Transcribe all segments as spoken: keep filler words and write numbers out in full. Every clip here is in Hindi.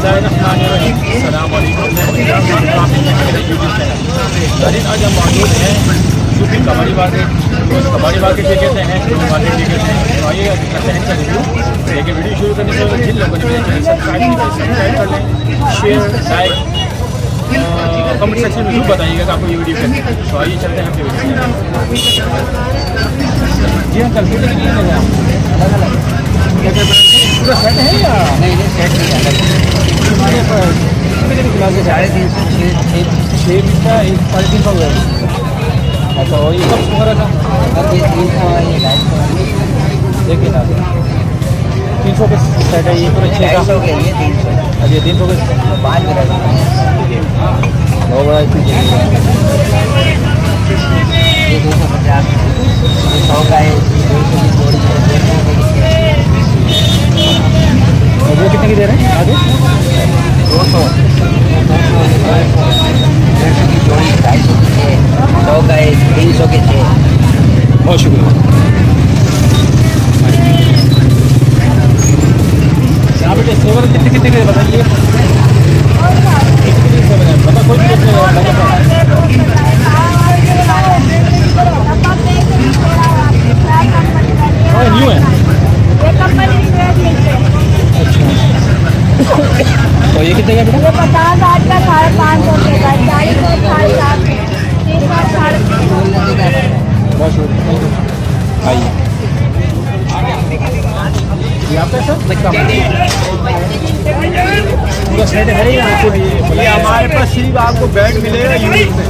अस्सलाम वालेकुम। आज हम मौजूद हैं यूपी कबाड़ी मार्केट। कबाड़ी मार्केट ये कहते हैं, मार्केट ये कहते हैं। तो आइए करते हैं इसका रिव्यू। लेकिन वीडियो शुरू करने से पहले जिन लोगों ने मेरे चैनल सब्सक्राइब किया सब्सक्राइब कर लें, शेयर लाइक कमेंट सेक्शन में जरूर बताइएगा कि आपको ये वीडियो कैसी लगी। तो आइए चलते हैं अपने वीडियो। जी हाँ, कैलकुलेटर नहीं है पूरा सेट है या नहीं? नहीं सेट नहीं है। साढ़े तीन सौ छः छः बीस का एक साढ़े तीन सौ हुआ। अच्छा, और ये कब वगैरह का? ये तीन सौ है, ये ढाई सौ है। देखिए ना, तीन सौ का सेट है ये पूरा छः सौ के लिए तीन सौ। अच्छा, तीन सौ के पाँच में बहुत बड़ा चीज़ है। ये दो सौ पचास सौ का है, दो सौ की थोड़ी और वो कितने की दे रहे हैं आगे? दो सौ की जोड़ी, ढाई सौ की छः, सौ का है, तीन सौ के छः। बहुत शुक्रिया। यहाँ बेटे सेवर कितने कितने के बताइए? कितने सेवर है बता, कोई भी न्यू है। तो ये कितने का बेटा? पचास आठ का साढ़े पाँच सौ के का, चालीस सौ साढ़े सात तीस सौ साढ़े तीन सौ। बहुत शुक्रिया। आइए यहाँ पे सर पूरा सेट है या आपको? ये हमारे पास सिर्फ आपको बेड मिलेगा यूज में।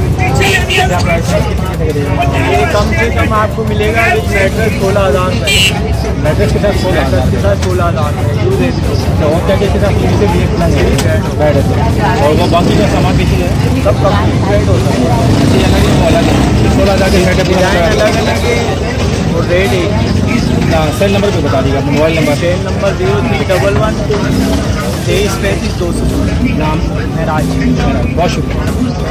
ये कम से कम आपको मिलेगा मैट्रेस सोलह हज़ार में। मैट्रेस के साथ सोलह हज़ार के साथ सोलह हज़ार में यूज है। तो और क्या क्या साथ बेड है और वो बाकी का सामान बेची है सब कंप्लीट बेड होता है। अलग अलग है, सोलह हज़ार के सेट अलग अलग है और रेट एक। सेल नंबर पे बता दीजिएगा, mobile number. Cell number zero three double one तेईस पैंतीस दो सौ। नाम है राज। बहुत शुक्रिया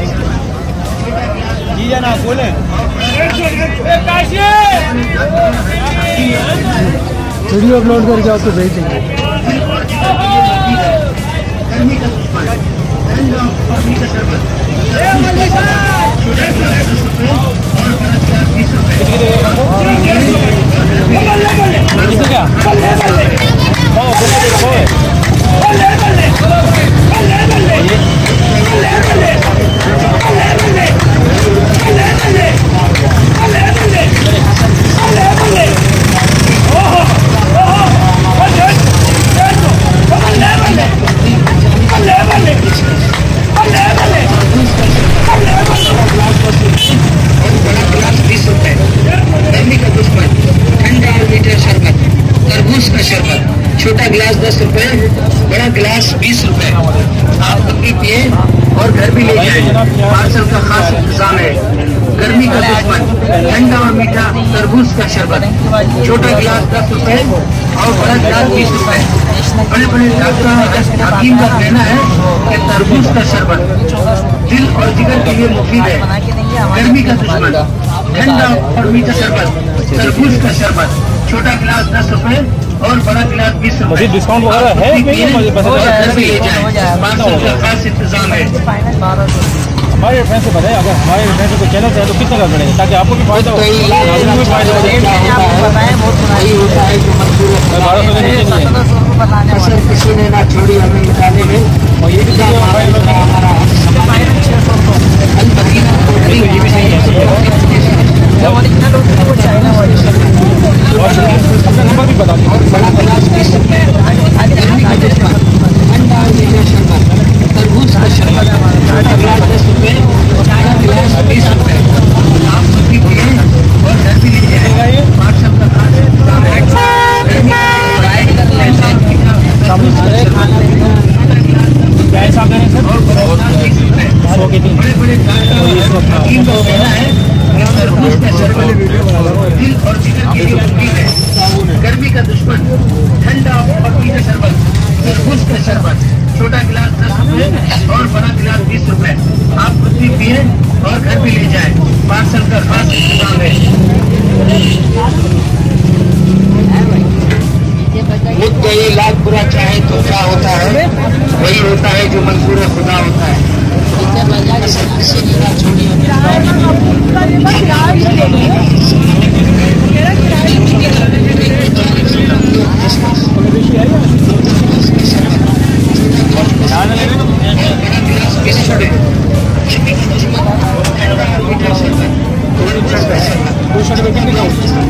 जी। जनाब बोलें। वीडियो अपलोड करके आपको भेज देंगे। छोटा गिलास दस रुपए, बड़ा गिलास बीस रुपए। आप पत्ती पिए और घर भी ले जाए। पार्सल का खास इंतजाम है। गर्मी का दुश्मन ठंडा और मीठा तरबूज का शरबत। छोटा गिलास दस रुपए और बड़ा गिलास बीस रुपए। बड़े बड़े डॉक्टर हकीम का कहना है कि तरबूज का शरबत दिल और जिगर के लिए मुफीद है। गर्मी का दुश्मन ठंडा और मीठा शरबत, तरबूज का शरबत। छोटा गिलास दस रुपए और बड़ा गिलास बीस रुपए। डिस्काउंट वगैरह है? खास इंतजाम है। हमारे फ्रेंड से बताएं, अगर हमारे फ्रेंड से कोई चैनल है तो कितना कर पड़ेगा ताकि आपको भी फायदा हो। किसी ने ना छोड़ी हमें बताने में। और ये भी नंबर भी बता दीजिए। बड़ा गिलास बीस रुपए, तरबूज का शरबत। छोटा गिलास दस रुपए, बड़ा गिलास बीस रुपए। आप भी पिए और घर भी लीजिए। पार्सल का खास इंतजाम है। क्या हिसाब है सर? सौ के तीन। बड़े बड़े हकीम का कहना है तरबूज का शरबत दिल और जिगर के लिए मुफीद है। गर्मी का दुश्मन ठंडा और मीठा शरबत, तरबूज का शरबत। छोटा गिलास दस रुपए और बड़ा गिलास बीस रुपए। आप खुद भी पिए और घर भी ले जाए। पार्सल का खास इंतजाम है। मुझ ये लाख बुरा चाहे तो क्या होता है, वही होता दो शर्ट में कितने का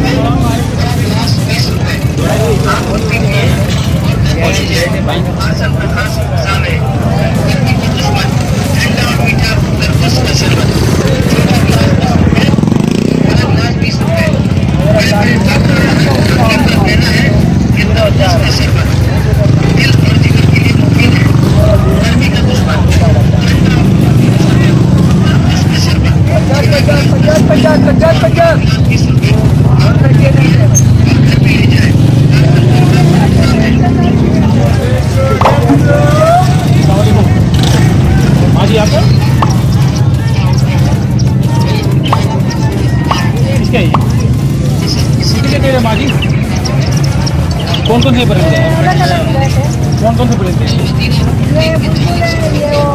कौन कौन से परिंदे हैं? कौन कौन से परिंदे हैं? ये बुलबुल है, ये वो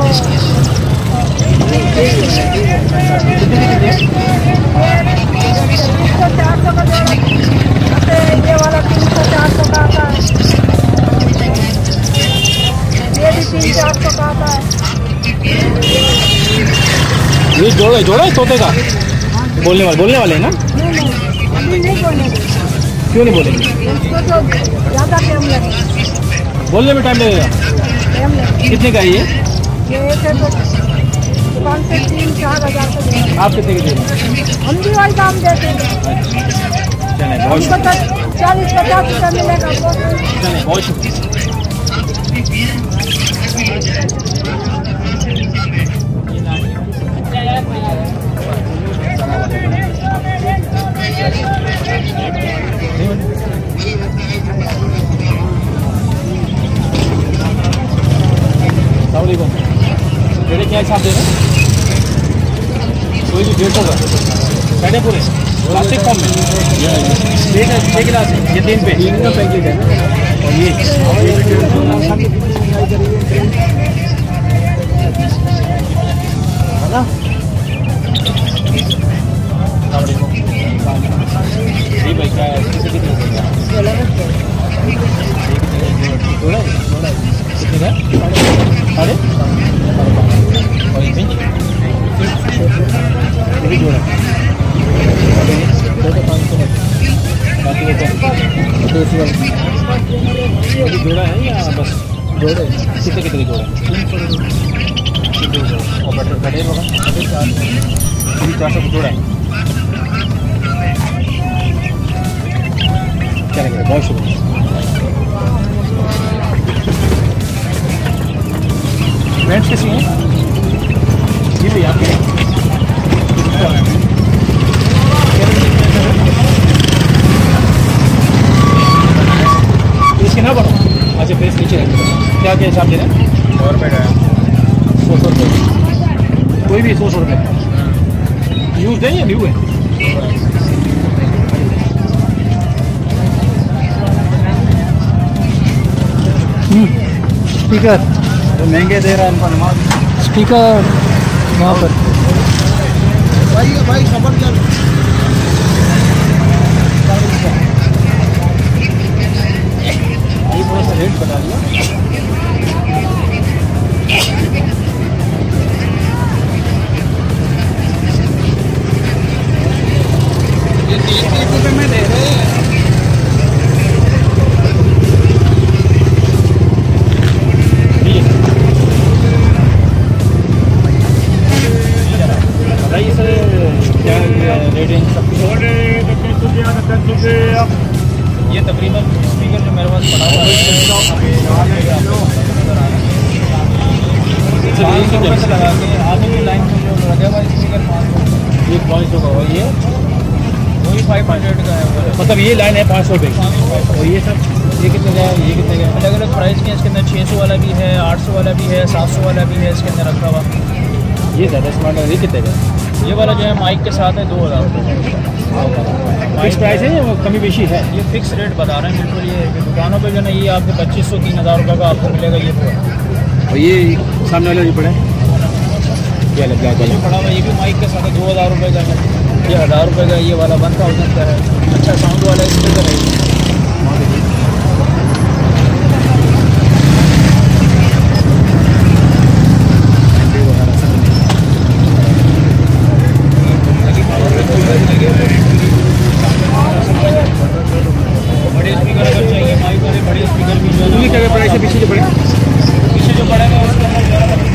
तीन सौ चार सौ का जोड़ा, ये वाला तीन सौ चार सौ का आता है, ये भी तीन चार सौ का आता है। ये जोड़ा है, जोड़ा है तोते का? बोलने वाले बोलने वाले हैं ना? नहीं नहीं, अभी नहीं बोलेंगे। क्यों नहीं बोलेंगे? उसको तो ज़्यादा टाइम लगेगा। बोलने में टाइम लगेगा। टाइम लगेगा। कितने का है ये? ये एक है तो दुकान से तीन चार हज़ार का देंगे। आप कितने के दे रहे हैं? हम भी वही दाम देते हैं। चले बहुत हमको तो चालीस पचास रुपया मिलेगा। चले बहुत शुक्रिया। डेढ़ क्या हिसाब दे रहे हैं? कोई भी डेढ़ सौ का पैडे पूरे प्लास्टिक फॉर्म में एक एक गिलास है, ये तीन पे तीन का पैकेट है और ये है ना। जी भाई क्या है? कितने का? अरे और ये भी जोड़ा पाँच सौ बाकी दो सौ जोड़ा है या बस जोड़े? कितने कितने जोड़े? तीन सौ और बटर खड़े होगा चार सौ चार सौ जोड़ा है। चलेगा बहुत शुक्रिया। फ्रेंड्स कैसी हैं? ये भी आपके इसके ना बढ़ो। अच्छा फेस नीचे रखिए। क्या क्या हिसाब दे रहे हैं? सौ रुपये का सौ सौ रुपये कोई भी सौ सौ रुपये यूज है या न्यू है? स्पीकर तो महंगे दे रहा है इनको नमाज। स्पीकर वहाँ पर भाई भाई खबर कर थोड़ा सा रेट बता दिया। ये तीस रुपये में दे रहे हैं। ये तकरीबन स्पीकर जो मेरे पास पड़ा हुआ है लगा के आगे की लाइन में जो लगा हुआ स्पीकर पाँच सौ ये पाँच सौ का और ये वही फाइव हंड्रेड का है। मतलब ये लाइन है पाँच सौ रुपये और ये सब ये कितने का है? ये कितने का है? अलग अलग प्राइस के इसके अंदर छः सौ वाला भी है, आठ सौ वाला भी है, सात सौ वाला भी है इसके अंदर रखा हुआ। ये ज़्यादा स्मार्ट है। ये कितने का? ये वाला जो है माइक के साथ है दो हज़ार रुपये। फिक्स प्राइस है या कमी बेशी है? ये फिक्स रेट बता रहे हैं बिल्कुल। ये दुकानों पे जो है ये आपको पच्चीस सौ तीन हज़ार रुपये का आपको मिलेगा ये पूरा। और ये सामने वाला जो पड़ा है ये अलग ब्लैक वाला पड़ा हुआ ये भी माइक के साथ है दो हज़ार रुपये का है। ये हज़ार रुपये का ये वाला वन थाउजेंड का है। अच्छा साउंड वाला स्पीकर है। से पीछे जो पड़ेगा पीछे जो पड़ेगा उसके अंदर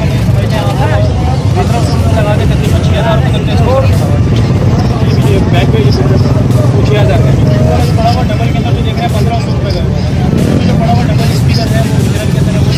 पंद्रह सौ रुपये लगा के तकरीबन छः हज़ार रुपये करते हैं। बैग पे छः हज़ार का बड़ा हुआ डबल के अंदर जो देख रहे हैं पंद्रह सौ रुपये का जो बड़ा हुआ डबल स्पीकर है वो गुजरात के अंदर वो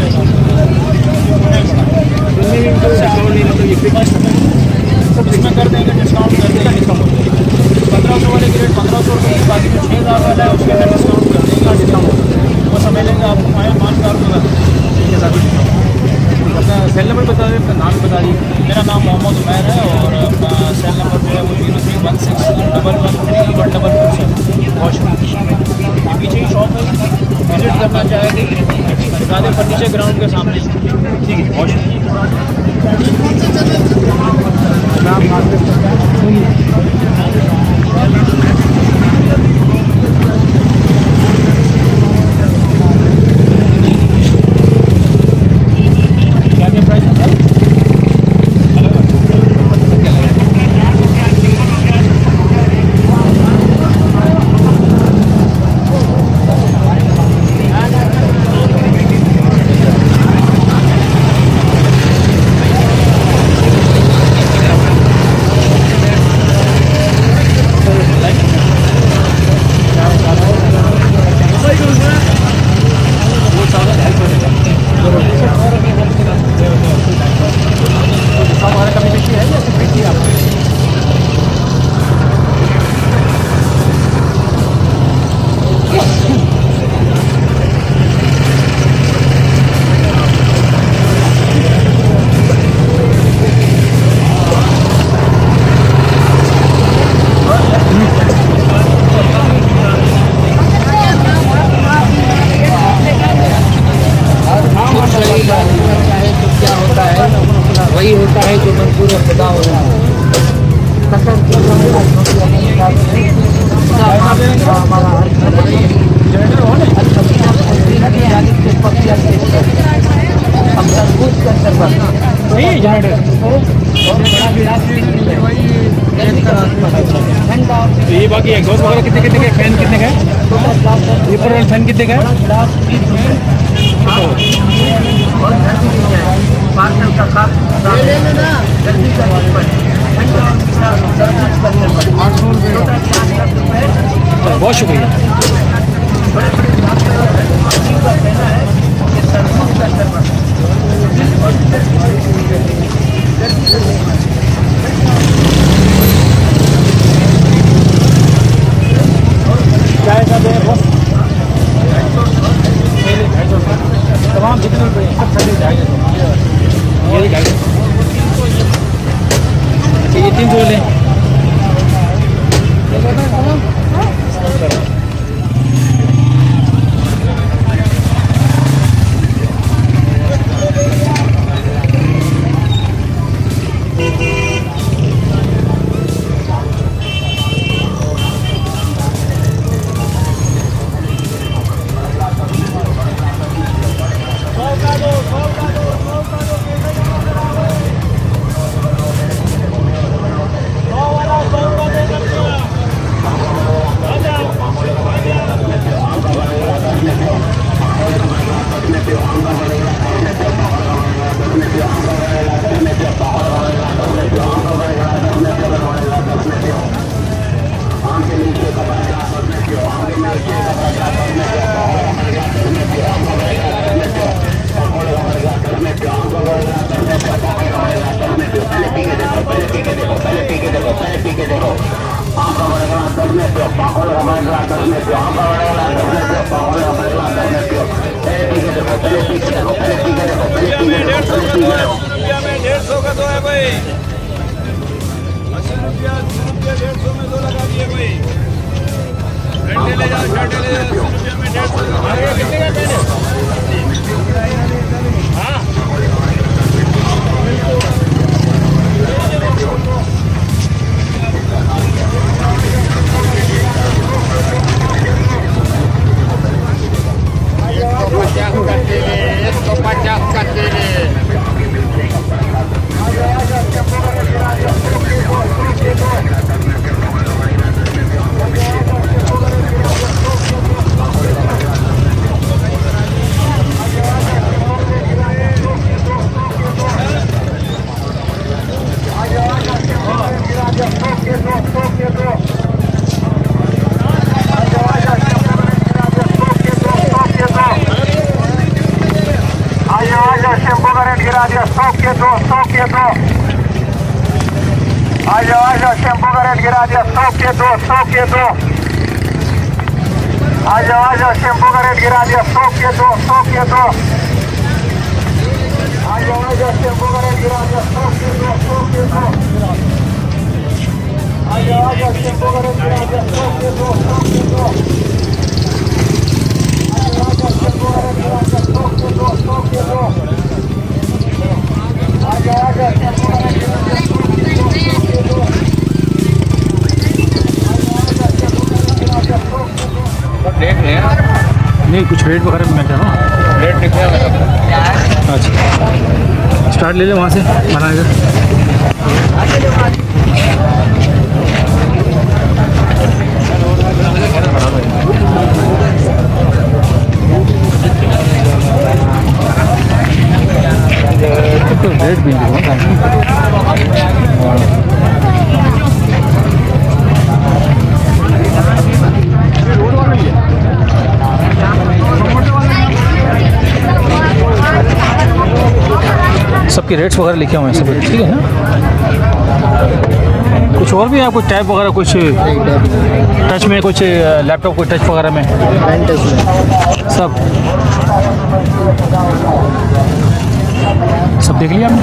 डिस्काउंट नहीं मतलब ये फिक्स सब इसमें कर देंगे डिस्काउंट कर देंगे डिस्काउंट पंद्रह सौ वाले के रेट पंद्रह सौ रुपये बाकी जो छः हज़ार वाला है उसके अंदर डिस्काउंट कर देंगे डिस्काउंट वो समझ लेंगे आपको आया पाँच हज़ार रुपये का अपना सेल नंबर बता दें, अपना नाम बता दीजिए। मेरा नाम मोहम्मद उमैर है और अपना सेल नंबर जो है वो zero three one six double one three one double four seven. पीछे ही शॉप है, विजिट करना चाहेंगे बता दें फर्नीचर ग्राउंड के सामने। ठीक है बहुत वही होता है जो मंजूर खुदा हो रहा है। हम सब कुछ कर सकते ये बाकी एग्जॉस्ट वगैरह कितने कितने का फैन कितने का है? ये पर फैन कितने का है? पार्सल का खास जल्दी बहुत शुक्रिया। क्या है साहब तमाम जितने सब खरीदे जाएंगे ये दिखाइए। अच्छा ये तीन सौ लें का रेट गिरा दिया सौ के दो, सौ के दो। आ जाओ आ जाओ, शैम्पू का रेट गिरा दिया सौ के दो, सौ के दो। आ जाओ आ जाओ, शैम्पू का रेट गिरा दिया सौ के दो, सौ के दो। आ जाओ आ जाओ, शैम्पू का रेट गिरा दिया सौ के दो, सौ के दो। आ जाओ आ जाओ, शैम्पू का रेट गिरा दिया सौ के दो, सौ के दो। आ जाओ आ जाओ, शैम्पू का रेट गिरा दिया सौ के दो, सौ के दो। आ जाओ आ जाओ, शैम्पू का रेट गिरा दिया सौ के दो, सौ के दो। रेट है नहीं, कुछ रेट वगैरह मैं कह रहा हूँ। रेट लिखे हैं। अच्छा, स्टार्ट ले ले वहाँ से बनाएगा। तो रेट भी सबके रेट्स वगैरह लिखे हुए हैं सब, ठीक है ना। कुछ और भी है, कुछ टैब वगैरह, कुछ टच में, कुछ लैपटॉप कोई टच वगैरह में, सब सब देख लिया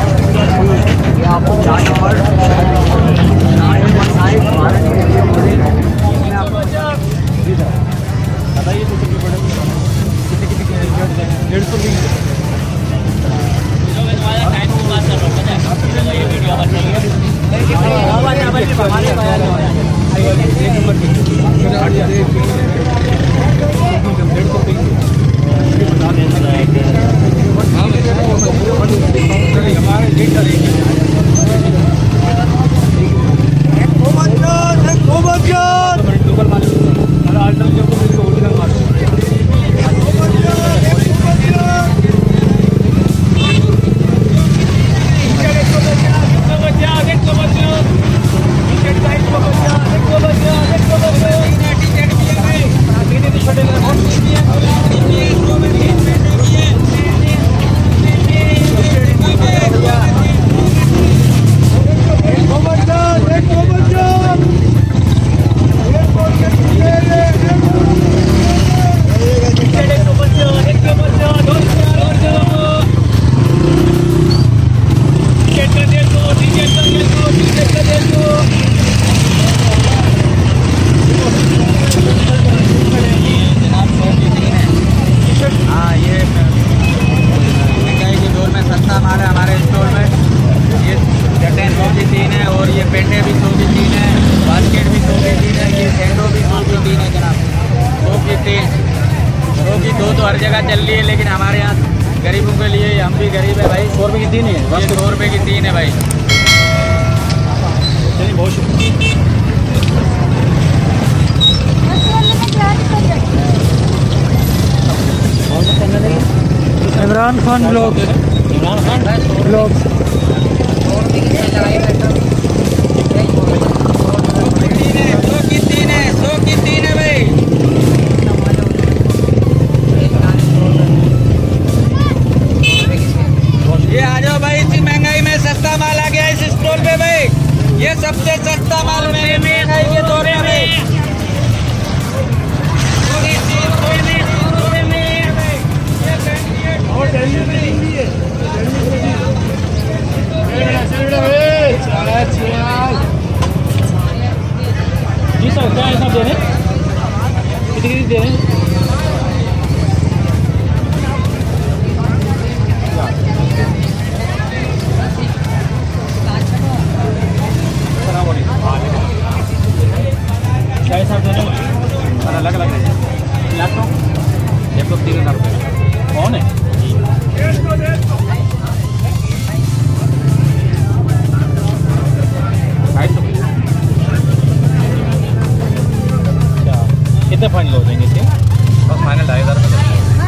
हर जगह चल रही है, लेकिन हमारे यहाँ गरीबों के लिए, हम भी गरीब है भाई। सौ रुपये की तीन है, बस सौ रुपये की तीन है भाई। चलिए, बहुत शुक्रिया। इमरान खान ब्लॉग, इमरान खान ब्लॉग ये सबसे सस्ता माल मेरे में है ये दौरे में। जी सर, क्या है सब दे रहे? कितनी कितनी दे रहे हैं? अलग अलग लैपटॉप लैपटॉप तीन हज़ार रुपये कौन है? अच्छा, कितने फाइनल हो जाएंगे इसके? बस फाइनल ढाई हज़ार रुपये।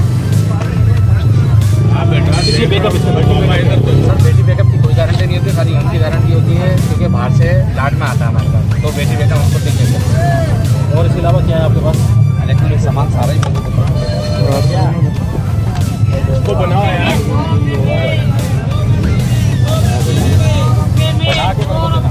बैटरी बैकअप इसमें सर बैटरी बैकअप की कोई गारंटी नहीं होती, सारी उनकी गारंटी होती है क्योंकि बाहर से लाट में आता है हमारे पास, तो बैटरी बैकअप हमको देख लेते हैं। और इसके अलावा क्या है आपके पास? इलेक्ट्रॉनिक सामान सारा ही उसको बनाओ यार।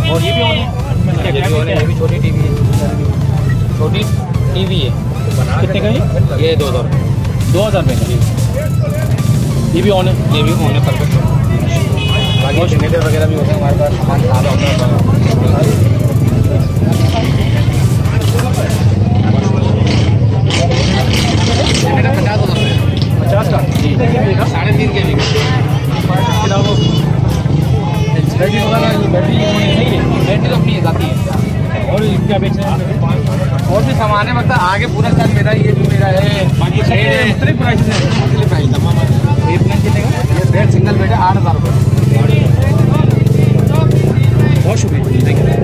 और ये भी ऑन है, ये भी छोटी टीवी है, छोटी टीवी है। कितने का है ये? दो हज़ार दो हज़ार रुपये का। ये भी ऑन है, ये भी ऑन है परफेक्ट। बाकी जनरेटर वगैरह भी होते हैं हमारे पास, सामान ज़्यादा होता है। पचास का साढ़े तीन के जी बैटरी वगैरह, बैटरी नहीं है, बैटरी तो अपनी जाती है। और क्या बेच रहे हैं? और भी सामान है, मतलब आगे पूरा साल मेरा ये जो मेरा है, बाकी मुख्तलिफ प्राइस है, मुख्तलिफ प्राइस तमाम। ये प्लान कितने का? ये बेड सिंगल बेड है आठ हज़ार रुपये। बहुत शुक्रिया, थैंक यू।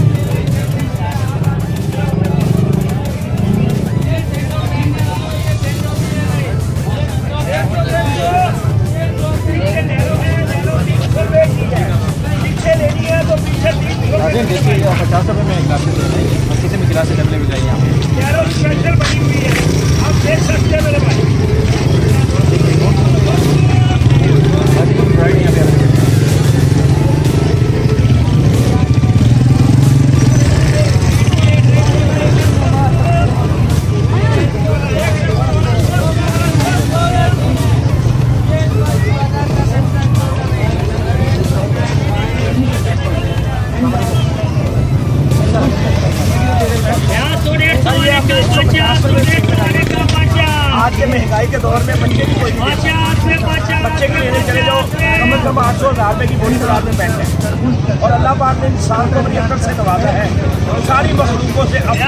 देखिए पचास रुपये में ग्लासेस दे देंगे, और किसी में गिलास डबले भी जाइए यहाँ पे। बनी हुई है, आप देख सकते हैं मेरे भाई। आज के महंगाई के दौर में बच्चे की कोई बच्चे के लेने चले जाओ कम से कम आठ सौ हज़ार रुपये की बोली हज़ार में पैंट है। और अल्लाह पाक ने इंसान को बड़ी अकल से नवाजा है, सारी मखलूकों से बंदे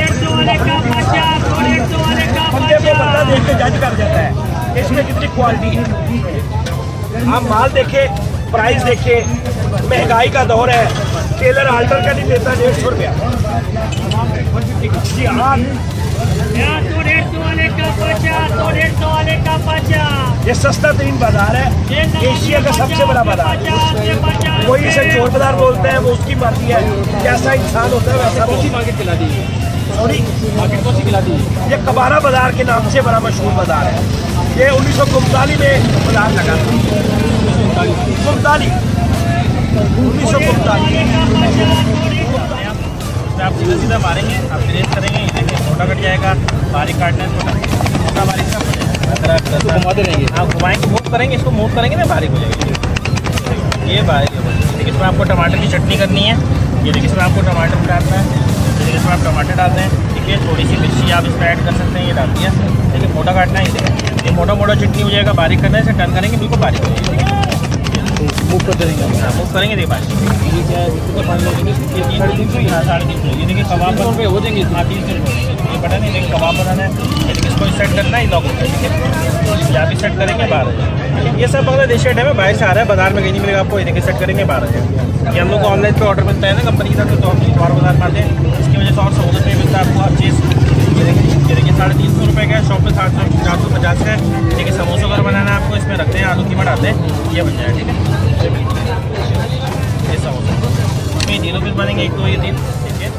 को बंदा देख के जज कर जाता है कि इसमें कितनी क्वालिटी है। आप माल देखे, प्राइस देखे, महंगाई का दौर है, टेलर आल्टर का नहीं देता डेढ़ सौ रुपया। जी हाँ, ये सस्ता तरीन बाजार है, एशिया का सबसे बड़ा बाजार। कोई इसे चोर बाजार बोलते हैं, वो उसकी मर्जी है, जैसा इंसान होता है वैसा। मार्केट खिला दी, सॉरी मार्केट कौन सी खिला दी? ये कबारा बाजार के नाम से बड़ा मशहूर बाजार है। ये उन्नीस सौ उनतालीस में बाजार लगा था, उनतालीस उन्नीस सौ उनतालीस। आप सीधा सीधा मारेंगे, आप ग्रेस करेंगे, ये देखिए मोटा कट जाएगा, बारीक काटना है, छोटा मोटा बारीक का घुमाते रहेंगे। आप घुमाएंगे, मूव करेंगे, इसको मूव करेंगे ना बारीक हो जाएगी। ये बारीक है। देखिए इसमें आपको टमाटर की चटनी करनी है, ये देखिए इसमें आपको टमाटर डालना है, देखिए इसमें आप टमाटर डालते हैं, ठीक है। थोड़ी सी मिर्ची आप इसमें ऐड कर सकते हैं, ये डाल दिया। देखिए मोटा काटना है, ये देखिए ये मोटा मोटा चटनी हो जाएगा, बारीक करना है, इसे टर्न करेंगे बिल्कुल बारीक हो जाएगी। मूव करते रहेंगे, हाँ मूव करेंगे। देखिए बारीक ये क्या है, इसको पानी लगेंगे, ये तीन साढ़े तीन सौ हाँ साढ़े तीन सौ ये देखिए कबाब रुपये हो जाएंगे। हाँ तीन सौ ये पता नहीं, लेकिन कबाब बनाना है, लेकिन इसको सेट करना है, लॉक होता है, ठीक है। यहाँ भी सेट करेंगे, बाहर आ जाएगा। ये सब बांग्लादेशी आइटम है, बाहर से आ रहा है, बाजार में कहीं नहीं मिलेगा आपको। ये देखिए सेट करेंगे, बाहर आ जाएगा। ये हम लोग को ऑनलाइन पे ऑर्डर मिलता है ना कंपनी की तरफ से, तो हम बार बाजार में आते हैं, इसकी वजह से और सहूलत में मिलता है आपको हर चीज़। ये देखिए ये देखिए साढ़े तीन सौ रुपये का है, शॉप पे सात सौ चार सौ पचास का है। देखिए समोसा अगर बनाना है आपको, इसमें रखते हैं, आलू कीमा डालते हैं, ये बन जाएगा, ठीक है। ये समोसा इसमें तीनों पीस बनेंगे, एक दो ये तीन, ठीक है।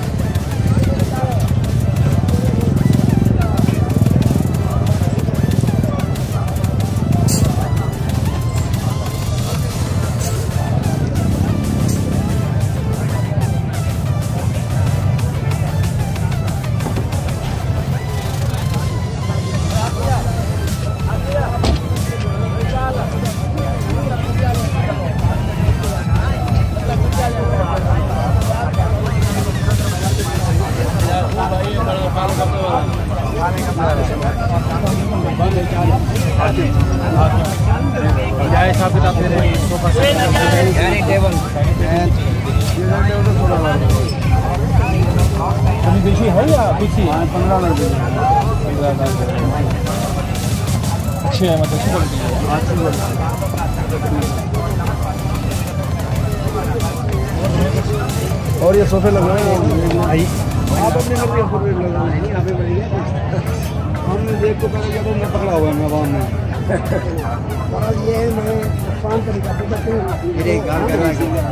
हिसाब किताब दे रहे हैं टेबल पीछे है या पीछे पंद्रह हज़ार अच्छे है, मतलब अच्छी क्वालिटी है। और ये सोफे लगाए आप अपने घर के सोफे लगाए नहीं, यहाँ पे बढ़िया हमने देख को पहले जब मैं पकड़ा हुआ है मैं वहाँ में ये मैं आसान तरीका से करते हैं। मेरे गाल करवा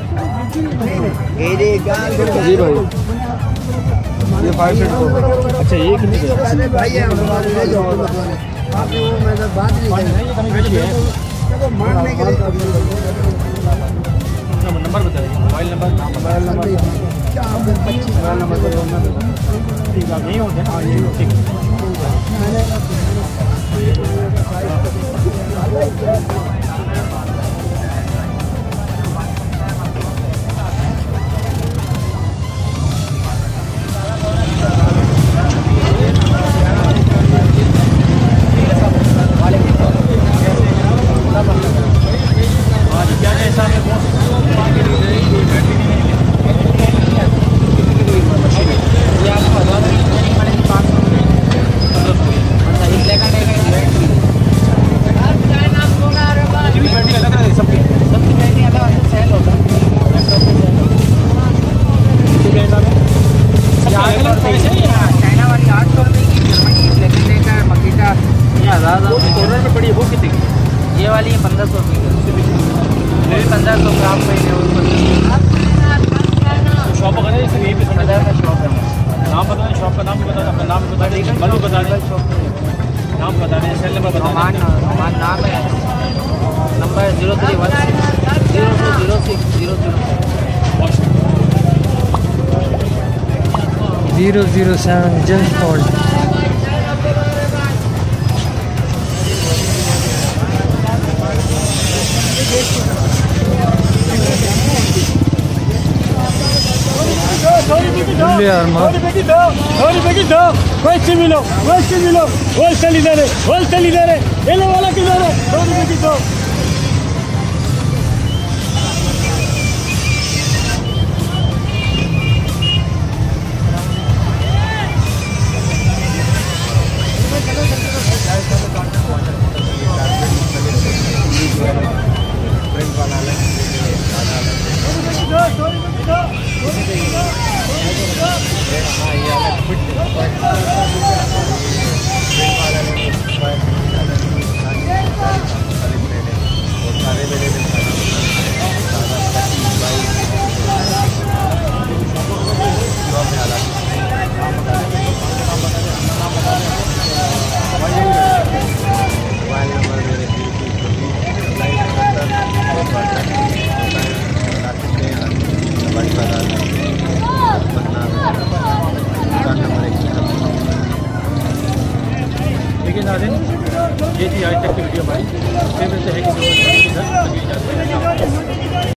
मेरे गाल जी भाई ये फाइव सीट अच्छा ये कितने भाई है ले जाओ आपने वो मैंने बात नहीं की है मारने के लिए नंबर नंबर बताइए, mobile number mobile number mobile number ठीक है, यही होते हैं ना, यही होते हैं। ये वाली है पंद्रह सौ रुपये पंद्रह सौ ग्राम पे शॉप वगैरह सब यहीं पे बाजार का शॉप है। नाम बता दें, शॉप का नाम भी बता दें, अपना नाम भी बता दें, नंबर भी बता दें, नाम बता दें, सेल नंबर बता रोमान दें। रोमान नाम है, number zero three one zero two zero six zero zero zero zero seven just called. वैसे मिलो वैसे मिलो होलसेल इधर है, होलसेल इधर है, येलो वाला किधर है, सौ रुपये की दो। देखिए नाज़रीन, ये थी आज तक की वीडियो हमारी। फेवरेट है कि